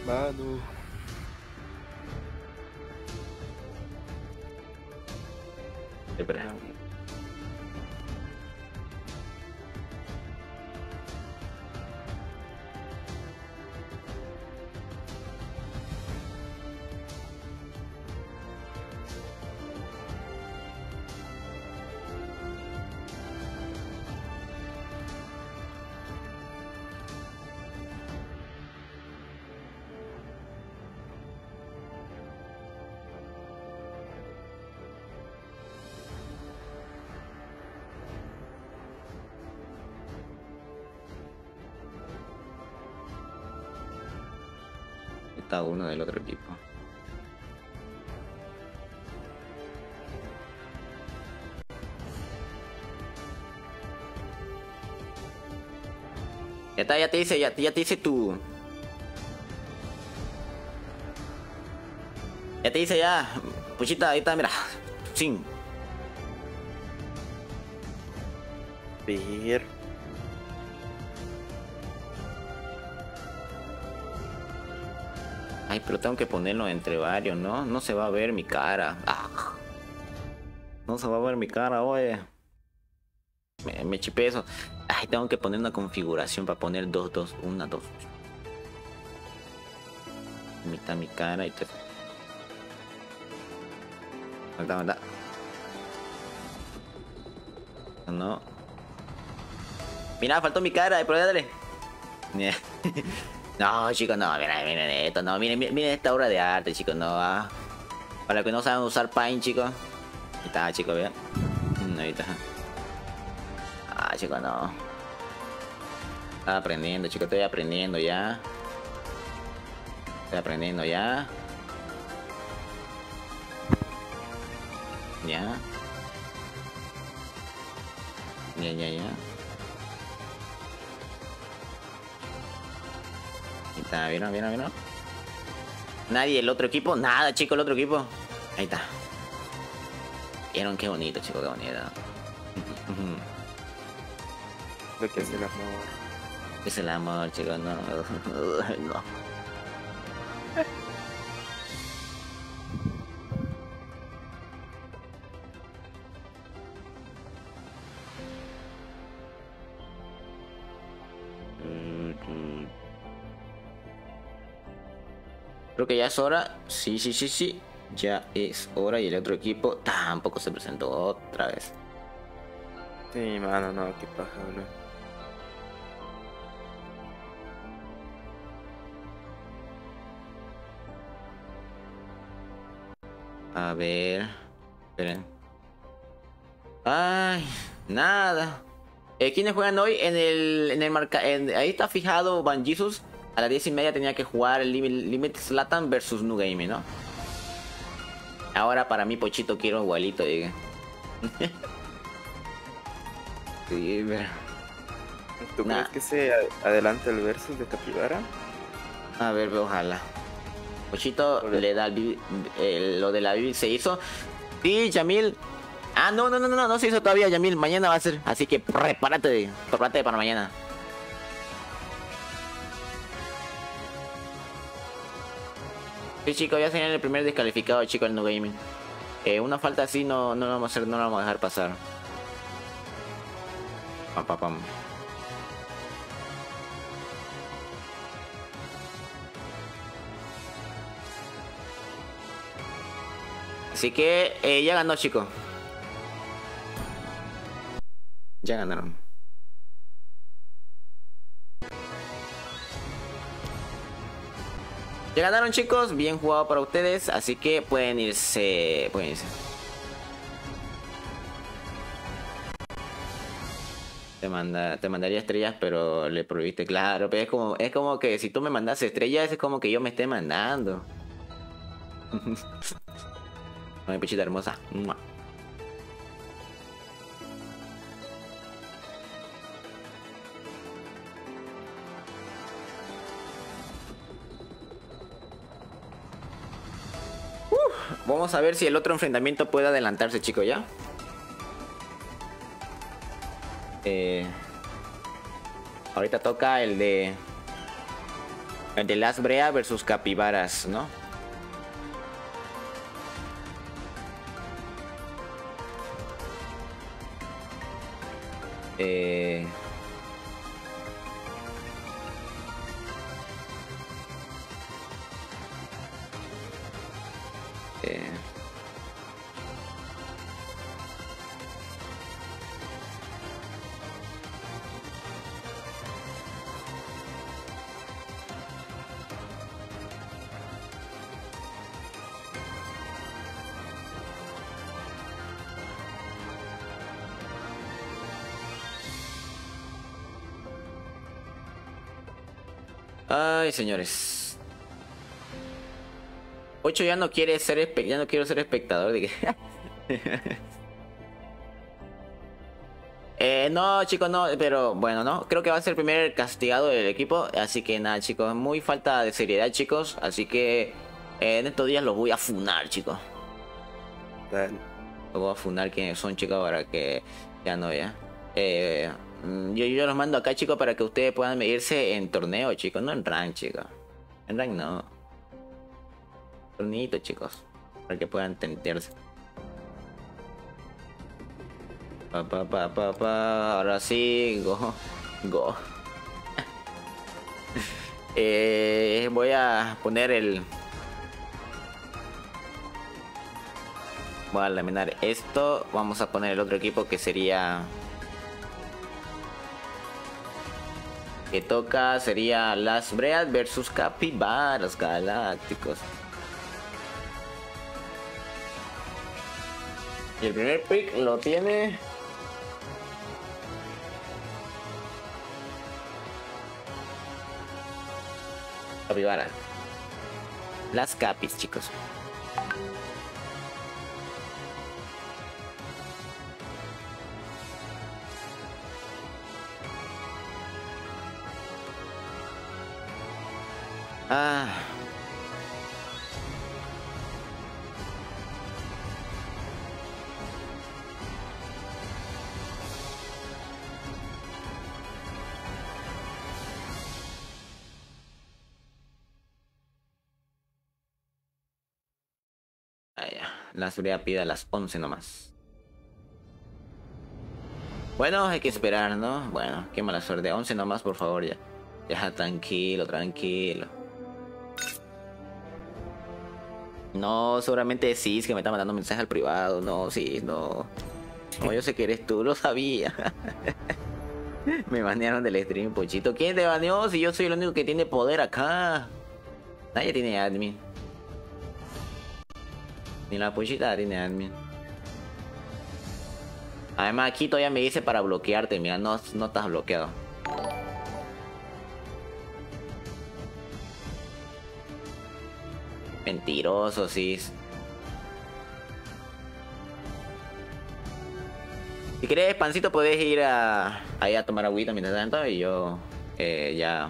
Mano. Espera. Está uno del otro equipo. Ya está, ya te hice, ya te hice tu. Ya te hice ya. Puchita, ahí está, mira. Sin. Ver. Ay, pero tengo que ponerlo entre varios, ¿no? No se va a ver mi cara. Ah. No se va a ver mi cara, oye. Me chipé eso. Ay, tengo que poner una configuración para poner 2, 2, 1, 2. Mitad mi cara y todo. Manda. No. Mira, faltó mi cara, pero dale. No, chicos, no, miren esto, no, miren esta obra de arte, chicos, no, para los que no saben usar Paint, chicos. Ahí está, chicos, vean. Ahí está. Ah, chicos, no. Estaba aprendiendo, chicos, estoy aprendiendo ya. Estoy aprendiendo ya. Ya. Ya. Ahí está, ¿vieron? Nadie, el otro equipo, nada, chicos, el otro equipo. Ahí está. ¿Vieron? Qué bonito, chicos, qué bonito. Lo que es el amor. Es el amor, chicos, no. No. Creo que ya es hora. Sí. Ya es hora y el otro equipo tampoco se presentó otra vez. Sí, mano, no, qué paja, bro. A ver. Esperen. Ay, nada. ¿Quiénes juegan hoy? En el marca. Ahí está fijado Van Jesus. A las 10:30 tenía que jugar el Limit Zlatan versus New Game, ¿no? Ahora para mí, Pochito, quiero igualito, diga. Sí, pero... ¿Tú crees que se adelante el versus de Capibara? A ver, ojalá. Pochito le da lo de la Bibi se hizo. Sí, Yamil. Ah, no se hizo todavía, Yamil. Mañana va a ser. Así que prepárate para mañana. Sí, chicos, ya serían el primer descalificado, chicos, el No Gaming. Una falta así no lo vamos a hacer, no lo vamos a dejar pasar. Pam. Así que ya ganó, chicos. Ya ganaron. Ya ganaron, chicos. Bien jugado para ustedes. Así que pueden irse. Te mandaría estrellas, pero le prohibiste, claro. Pero es como que si tú me mandas estrellas, es como que yo me esté mandando. Ay, pechita hermosa. ¡Mua! Vamos a ver si el otro enfrentamiento puede adelantarse, chicos, ¿ya? Ahorita toca el de... El de Last Brea versus Capibaras, ¿no? Eh... Ay, señores. 8 ya no quiere ser ya no quiero ser espectador de que... no, chicos, no, pero bueno, no. Creo que va a ser el primer castigado del equipo. Así que nada, chicos, muy falta de seriedad, chicos. Así que en estos días los voy a funar, chicos. Dale. Los voy a funar quiénes son, chicos, para que ya no, ya. Yo los mando acá, chicos, para que ustedes puedan medirse en torneo, chicos, no en rank, chicos. En rank no. Torneito, chicos, para que puedan tentearse. Ahora sí, go. Voy a poner el... Voy a laminar esto. Vamos a poner el otro equipo que sería... Que toca sería Last Brea versus Capibaras Galácticos. Y el primer pick lo tiene... Capibara. Las Capis, chicos. Ah. Las Brea pide a las 11 nomás. Bueno, hay que esperar, ¿no? Bueno, qué mala suerte. 11 nomás, por favor, ya. Ya, tranquilo. No, seguramente sí, es que me está mandando mensaje al privado. No, sí, no. No, yo sé que eres tú, lo sabía. Me banearon del stream, Pochito. ¿Quién te baneó si yo soy el único que tiene poder acá? Nadie tiene admin. Ni la Pochita tiene admin. Además aquí todavía me dice para bloquearte. Mira, no estás bloqueado. Mentiroso, sí. Si quieres, Pancito, puedes ir ahí a tomar agüita mientras tanto. Y yo ya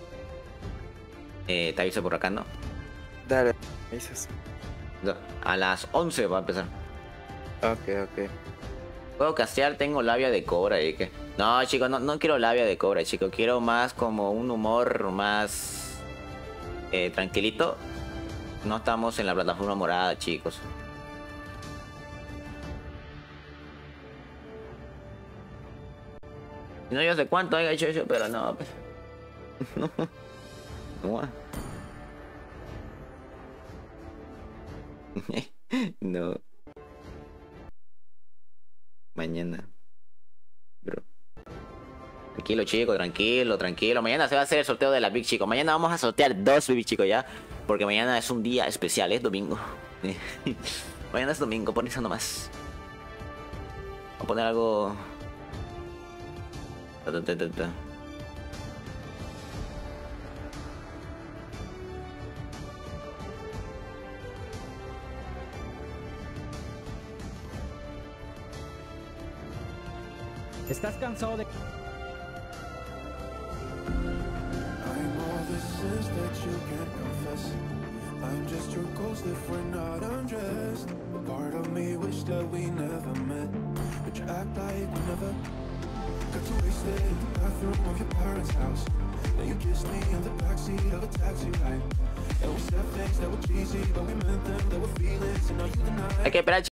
te aviso por acá, ¿no? Dale, me dices. A las 11 va a empezar. Ok. Puedo castear, tengo labia de cobra y que... No, chicos, no quiero labia de cobra, chicos. Quiero más como un humor más tranquilito. No estamos en la plataforma morada, chicos. No, yo sé cuánto haya hecho eso, pero no. No. No. Mañana. Bro. Tranquilo, chico, tranquilo. Mañana se va a hacer el sorteo de la Big Chico. Mañana vamos a sortear 2 Big Chico ya. Porque mañana es un día especial, es domingo. Mañana es domingo, pon eso nomás. Voy a poner algo... ¿Estás cansado de...? I'm just your ghost if we're not undressed. A part of me wish that we never met, but you act like we never got to wasted in the bathroom of your parents' house. Then you kissed me in the backseat of a taxi ride. And we said things that were cheesy, but we meant them, there were feelings, and now you deny. Hay que esperar.